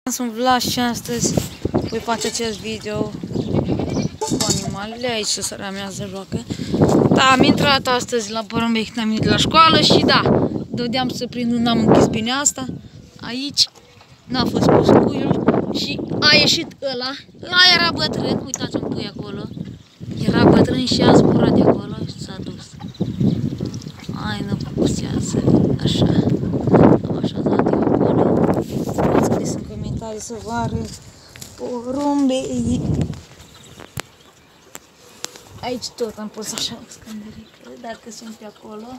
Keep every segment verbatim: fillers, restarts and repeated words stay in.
Sunt Vlad și astăzi voi face acest video cu animalele. Aici sărea mea se joacă. Da, am intrat astăzi la porumbești, n-am venit la școală și da, dădeam să prind, n-am închis bine asta. Aici n-a fost pus cuiul și a ieșit ăla. Ăla era bătrân, uitați un pui acolo. Era bătrân și a zburat de acolo și s-a dus. Hai, nu pusează, așa. Am așezat eu acolo. Ați scris în comentarii să vă arăt porumbei. Aici tot am pus așa o scândurică, dacă sunt pe acolo.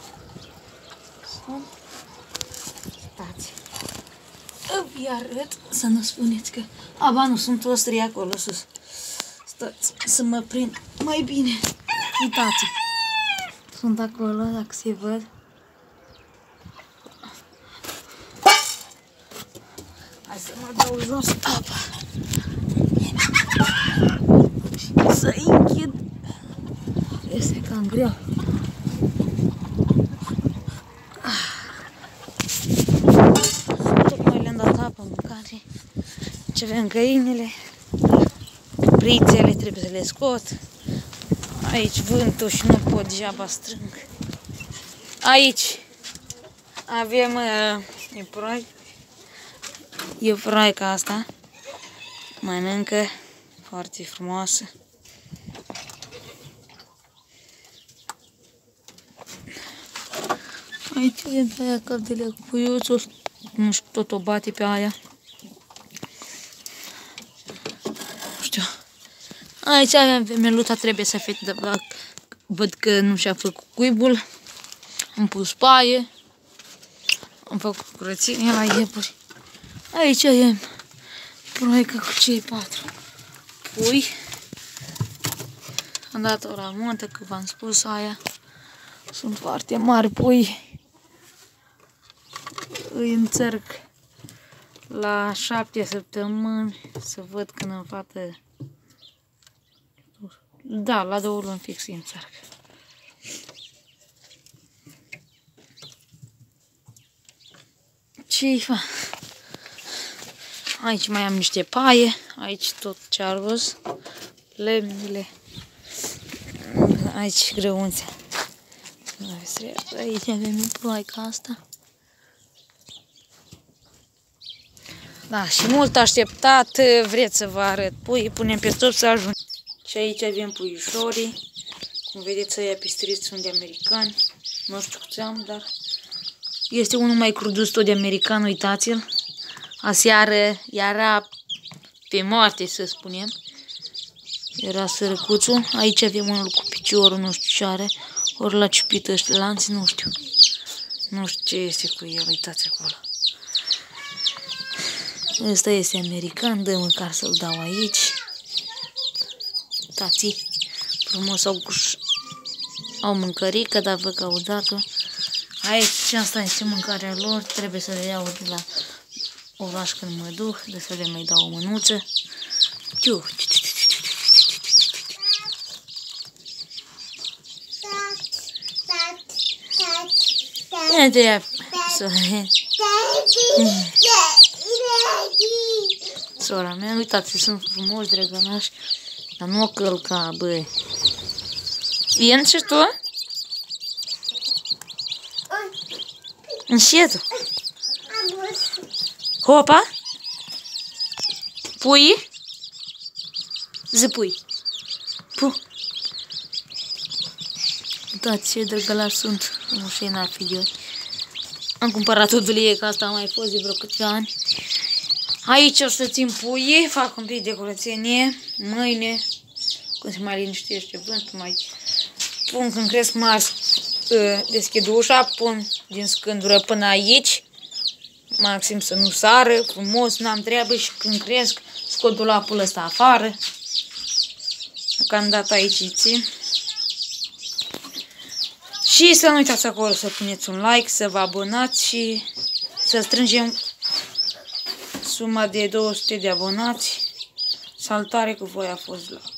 Sunt. Stați. Îi arăt, să nu spuneți că... A, ba nu, sunt ostrii acolo sus. Stați, să mă prind mai bine. Uitați. Sunt acolo, dacă se văd. Hai să mă dau jos apa. Și să închid. Este cam greu. Tocmai le-am dat apă, mâncare. Ce avem găinile. Brițele trebuie să le scot. Aici vântul și nu pot degeaba strâng. Aici avem uh, iepuroi. Iepuroica asta mănâncă foarte frumoasă. Aici avem pe aia căldele cu puiuțul. Nu știu, tot o bate pe aia. Nu știu. Aici avem pe meluța, trebuie să fie de vac. Văd că nu și-a făcut cuibul. Am pus paie. Am făcut curățenie la iepuri. Aici avem proiectul cu cei patru pui. Am dat-o la munte, că v-am spus aia. Sunt foarte mari pui. Îi înțerc la șapte săptămâni să văd când în fată. Da, la două luni fix îi înțerc. Ce-i fa? Aici mai am niște paie, aici tot cearvăz, lemnele, aici grăunțe. Aici avem ploaica asta. Da, și mult așteptat, vreți să vă arăt pui, punem pe stop să ajung. Și aici avem puiușorii, cum vedeți ăia pistriți sunt de americani, nu știu câți am, dar este unul mai crudus tot de american, uitați-l. Aseară era pe moarte, să spunem. Era sărăcuțul. Aici avem unul cu piciorul, nu știu ce are. Ori l-a ciupit ăștia lanți, nu știu. Nu știu ce este cu el, uitați acolo. Ăsta este american, dă măcar să-l dau aici. Uitați, frumos au, au mâncărică, dar văd că au dat-o. Aici asta este mâncarea lor, trebuie să le iau de la oraș când mă duc, de să le mai dau o mânuță. Ia-te ia, sora mea, uitați, sunt frumoși, drăgălași, dar nu o călca, băi. Vien și tu? Înșetul. Hopa! Pui? Zi pui. Pu. Uitați ce drăgălași sunt. Nu știu, n-ar fi de Am cumpărat o dulie, că asta a mai fost de vreo câțiva ani. Aici o să țin puii, fac un pic de curățenie. Mâine, când se mai liniștește vântul, mai pun când cresc mari, deschid ușa, pun din scândură până aici. Maxim să nu sară, frumos, n-am treabă și când cresc, scot dulapul ăsta afară. Că am dat aici țin. Și să nu uitați acolo să puneți un like, să vă abonați și să strângem suma de două sute de abonați. Salutare, cu voi a fost Vlad.